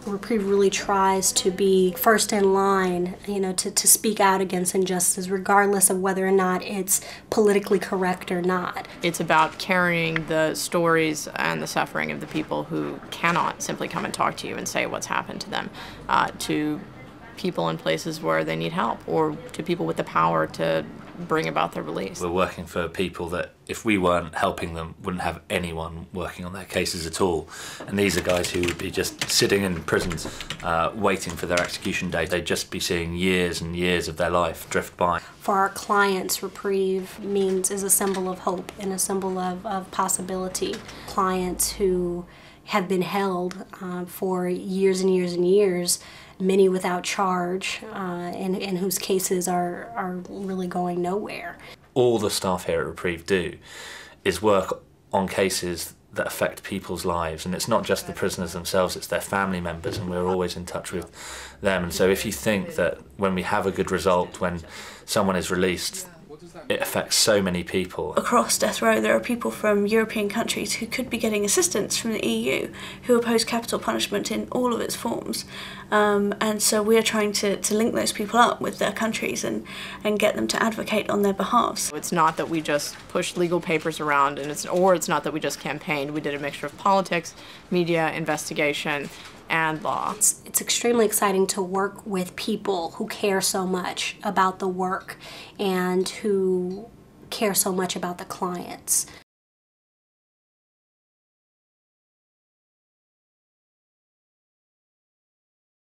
Reprieve really tries to be first in line, to speak out against injustice, regardless of whether or not it's politically correct or not. It's about carrying the stories and the suffering of the people who cannot simply come and talk to you and say what's happened to them, to people in places where they need help, or to people with the power to bring about their release. We're working for people that, if we weren't helping them, wouldn't have anyone working on their cases at all. And these are guys who would be just sitting in prisons waiting for their execution date. They'd just be seeing years and years of their life drift by. For our clients, Reprieve is a symbol of hope and a symbol of possibility. Clients who have been held for years and years and years, many without charge, and whose cases are really going nowhere. All the staff here at Reprieve do is work on cases that affect people's lives, and it's not just the prisoners themselves, it's their family members, and we're always in touch with them. And so if you think that when we have a good result, when someone is released, it affects so many people. Across death row there are people from European countries who could be getting assistance from the EU who oppose capital punishment in all of its forms, and so we are trying to link those people up with their countries and get them to advocate on their behalf. It's not that we just push legal papers around, and it's not that we just campaigned. We did a mixture of politics, media, investigation, and law. It's extremely exciting to work with people who care so much about the work and who care so much about the clients.